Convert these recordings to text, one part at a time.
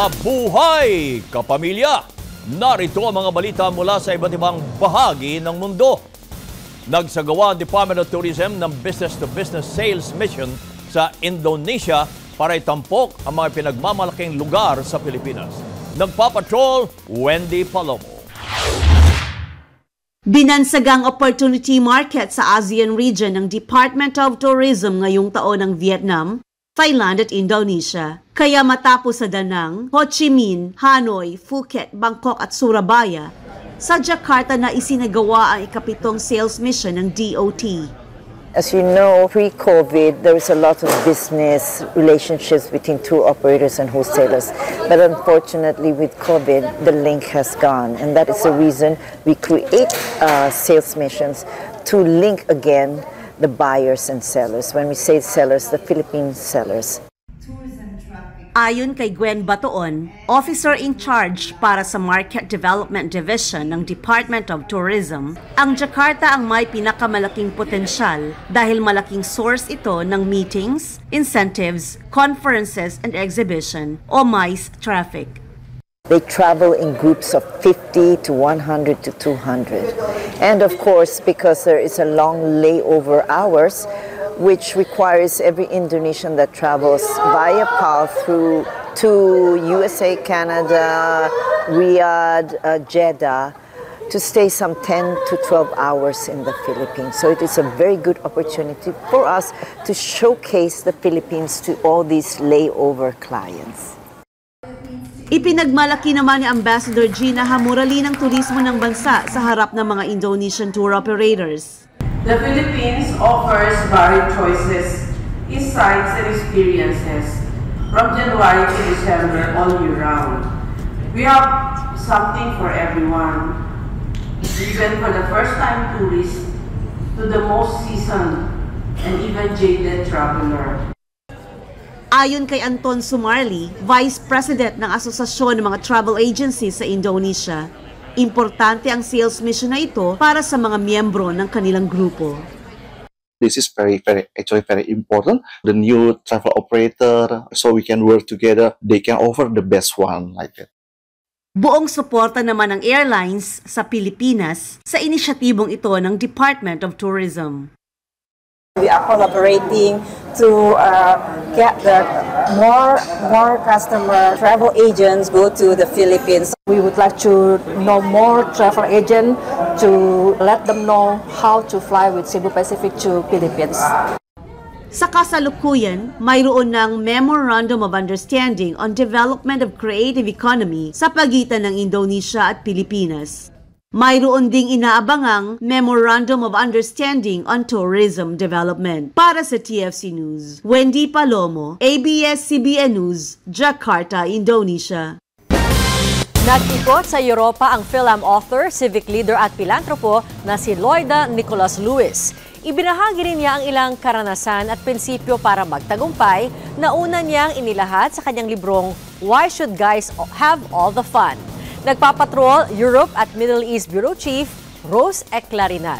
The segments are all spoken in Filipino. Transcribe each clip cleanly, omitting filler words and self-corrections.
Mabuhay, kapamilya! Narito ang mga balita mula sa iba't ibang bahagi ng mundo. Nagsagawa ang Department of Tourism ng business-to-business sales mission sa Indonesia para itampok ang mga pinagmamalaking lugar sa Pilipinas. Nagpapatrol, Wendy Palomo. Binansagang opportunity market sa ASEAN region ng Department of Tourism ngayong taon ng Vietnam, Thailand at Indonesia. Kaya matapos sa Danang, Ho Chi Minh, Hanoi, Phuket, Bangkok at Surabaya, sa Jakarta na isinagawa ang ikapitong sales mission ng DOT. As you know, pre-COVID, there was a lot of business relationships between tour operators and wholesalers. But unfortunately, with COVID, the link has gone. And that is the reason we create sales missions to link again the buyers and sellers. When we say sellers, the Philippine sellers. Ayon kay Gwen Batoon, officer in charge para sa Market Development Division ng Department of Tourism, ang Jakarta ang may pinakamalaking potensyal dahil malaking source ito ng meetings, incentives, conferences and exhibition o MICE traffic. They travel in groups of 50 to 100 to 200. And of course, because there is a long layover hours, which requires every Indonesian that travels via PAL through to USA, Canada, Riyadh, Jeddah, to stay some 10 to 12 hours in the Philippines. So it is a very good opportunity for us to showcase the Philippines to all these layover clients. Ipinagmalaki naman ni Ambassador Gina Hamurali ng turismo ng bansa sa harap ng mga Indonesian tour operators. The Philippines offers varied choices, insights and experiences from January to December all year round. We have something for everyone, even for the first-time tourist to the most seasoned and even jaded traveler. Ayon kay Anton Sumarli, Vice President ng Asosasyon ng mga Travel Agencies sa Indonesia, importante ang sales mission na ito para sa mga miyembro ng kanilang grupo. This is very important. The new travel operator, so we can work together. They can offer the best one like that. Buong suporta naman ng airlines sa Pilipinas sa inisyatibong ito ng Department of Tourism. We are collaborating to get the more customer travel agents go to the Philippines. We would like to know more travel agents to let them know how to fly with Cebu Pacific to Philippines. Sa kasalukuyan, mayroon ng Memorandum of Understanding on Development of Creative Economy sa pagitan ng Indonesia at Pilipinas. Mayroon ding inaabangang Memorandum of Understanding on Tourism Development. Para sa TFC News, Wendy Palomo, ABS-CBN News, Jakarta, Indonesia. Nag-ikot sa Europa ang film author, civic leader at pilantropo na si Loida Nicholas Lewis. Ibinahagi rin niya ang ilang karanasan at prinsipyo para magtagumpay na una niyang inilahat sa kanyang librong Why Should Guys Have All the Fun? Nagpapatrol Europe at Middle East Bureau Chief Rose Eclarinal.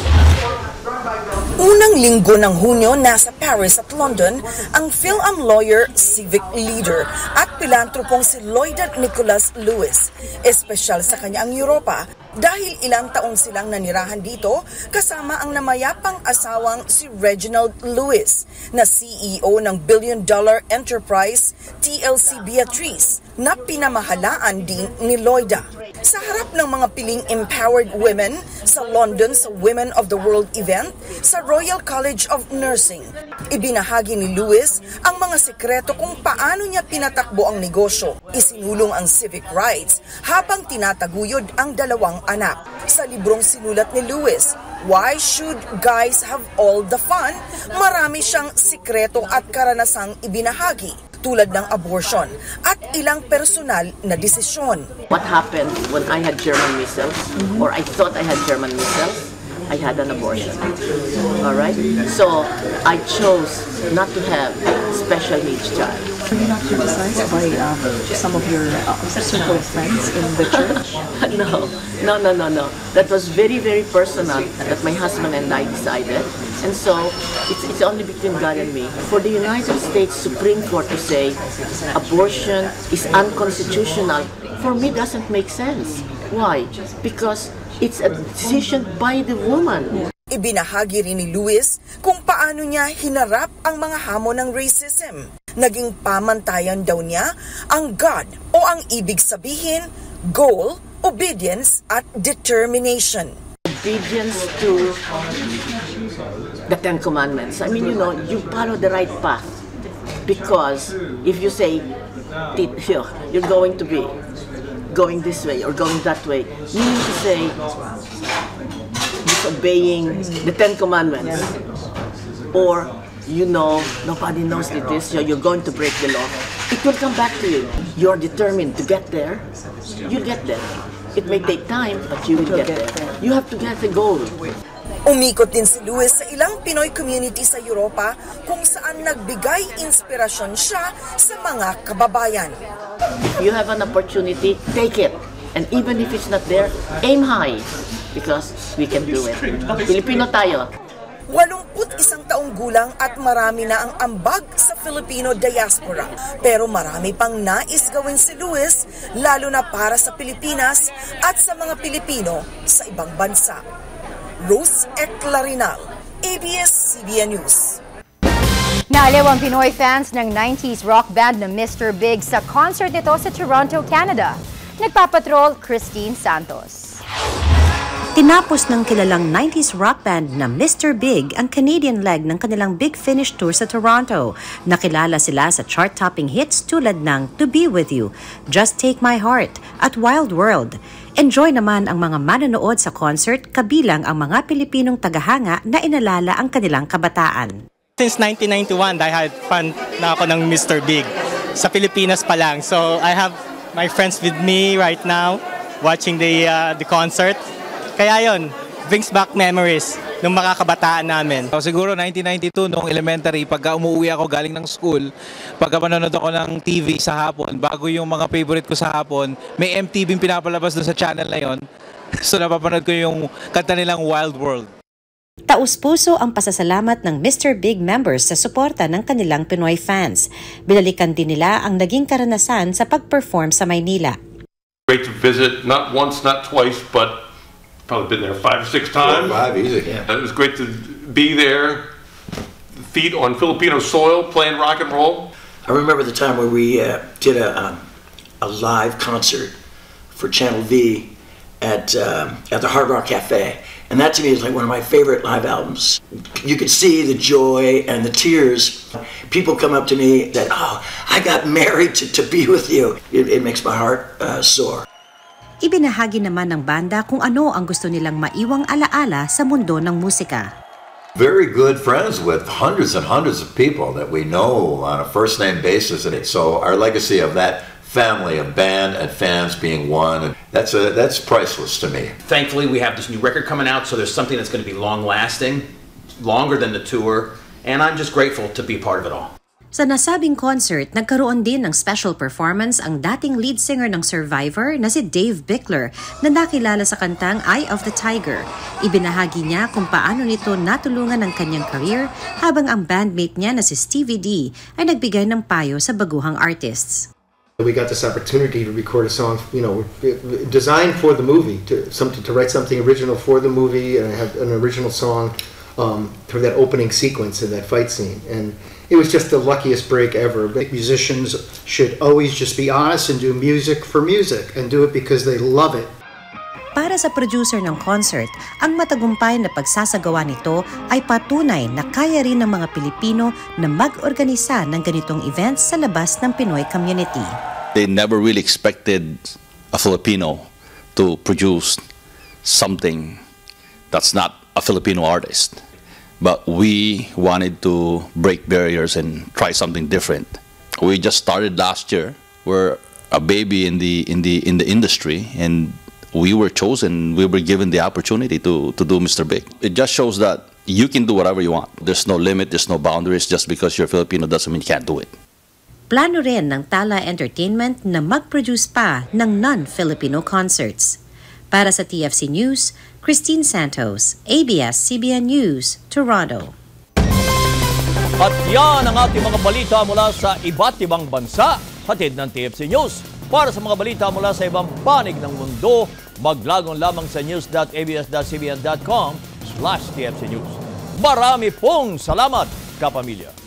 Unang linggo ng Hunyo, nasa Paris at London ang film lawyer, civic leader at pilantropong si Loida Nicholas Lewis. Espesyal sa kanya ang Europa dahil ilang taon silang nanirahan dito kasama ang namayapang asawang si Reginald Lewis na CEO ng billion-dollar enterprise TLC Beatrice na pinamahalaan din ni Loida. Sa harap ng mga piling empowered women sa London sa Women of the World event sa Royal College of Nursing, ibinahagi ni Lewis ang mga sekreto kung paano niya pinatakbo ang negosyo. Isinulong ang civic rights habang tinataguyod ang dalawang anak. Sa librong sinulat ni Lewis, Why Should Guys Have All the Fun? Marami siyang sikreto at karanasang ibinahagi, tulad ng abortion at ilang personal na desisyon. What happened when I had German measles, or I thought I had German measles? I had an abortion. All right? So I chose not to have a special needs child. Were you not criticized by some of your circle of friends in the church? No. That was very, very personal that my husband and I decided. And so it's only between God and me. For the United States Supreme Court to say abortion is unconstitutional, for me doesn't make sense. Why? Because it's a decision by the woman. Ibinahagi rin ni Luis kung paano niya hinarap ang mga hamon ng racism. Naging pamantayan daw niya ang God o ang ibig sabihin, goal, obedience at determination. Obedience to the Ten Commandments. I mean, you follow the right path. Because if you say, you're going to be going this way or going that way, meaning to say, disobeying the Ten Commandments, or nobody knows this, so you're going to break the law, it will come back to you. You're determined to get there, you'll get there. It may take time, but you will get there. You have to get the goal. Umikot din si Luis sa ilang Pinoy community sa Europa kung saan nagbigay inspirasyon siya sa mga kababayan. If you have an opportunity, take it. And even if it's not there, aim high. Because we can do it. Filipino tayo. 81 taong gulang at marami na ang ambag sa Filipino diaspora. Pero marami pang nais gawin si Luis, lalo na para sa Pilipinas at sa mga Pilipino sa ibang bansa. Rose Eclarinal, ABS-CBN News. Naaliw ang Pinoy fans ng 90s rock band na Mr. Big sa concert nito sa Toronto, Canada. Nagpapatrol, Christine Santos. Tinapos ng kilalang 90s rock band na Mr. Big ang Canadian leg ng kanilang Big Finish Tour sa Toronto. Nakilala sila sa chart-topping hits tulad ng To Be With You, Just Take My Heart at Wild World. Enjoy naman ang mga manonood sa concert kabilang ang mga Pilipinong tagahanga na inalala ang kanilang kabataan. Since 1991, I had fan na ako ng Mr. Big. Sa Pilipinas pa lang. So I have my friends with me right now watching the concert. Kaya yon, brings back memories ng mga kabataan namin. So, siguro 1992, noong elementary, pagka umuwi ako galing ng school, pagka manonood ako ng TV sa hapon, bago yung mga favorite ko sa hapon, may MTV pinapalabas doon sa channel na yon. So napapanood ko yung kanta nilang Wild World. Taus-puso ang pasasalamat ng Mr. Big members sa suporta ng kanilang Pinoy fans. Binalikan din nila ang naging karanasan sa pag-perform sa Maynila. Great to visit, not once, not twice, but probably been there 5 or 6 times. 5, easy. Yeah. It was great to be there, feet on Filipino soil, playing rock and roll. I remember the time where we did a live concert for Channel V at the Hard Rock Cafe. And that to me is like one of my favorite live albums. You could see the joy and the tears. People come up to me that, oh, I got married to be with you. It makes my heart soar. Ibinahagi naman ng banda kung ano ang gusto nilang maiwang alaala sa mundo ng musika. Very good friends with hundreds and hundreds of people that we know on a first-name basis. And so our legacy of that family of band and fans being one, that's priceless to me. Thankfully, we have this new record coming out, so there's something that's going to be long-lasting, longer than the tour, and I'm just grateful to be part of it all. Sa nasabing concert, nagkaroon din ng special performance ang dating lead singer ng Survivor na si Dave Bickler na nakilala sa kantang Eye of the Tiger. Ibinahagi niya kung paano nito natulungan ang kanyang career habang ang bandmate niya na si Stevie D ay nagbigay ng payo sa baguhang artists. We got this opportunity to record a song, designed for the movie, to write something original for the movie, and I have an original song for that opening sequence and that fight scene. And it was just the luckiest break ever. Musicians should always just be honest and do music for music and do it because they love it. Para sa producer ng concert, ang matagumpay na pagsasagawa nito ay patunay na kaya rin ng mga Pilipino na mag-organisa ng ganitong events sa labas ng Pinoy community. They never really expected a Filipino to produce something that's not a Filipino artist. But we wanted to break barriers and try something different. We just started last year. We're a baby in the industry, and we were chosen. We were given the opportunity to do Mr. Big. It just shows that you can do whatever you want. There's no limit. There's no boundaries. Just because you're Filipino doesn't mean you can't do it. Plano rin ng Tala Entertainment na mag-produce pa ng non-Filipino concerts. Para sa TFC News, Christine Santos, ABS-CBN News, Toronto. At yan ang ating mga balita mula sa iba't ibang bansa, hatid ng TFC News. Para sa mga balita mula sa ibang panig ng mundo, maglagon lamang sa news.abs.cbn.com/TFC News. Marami pong salamat, kapamilya.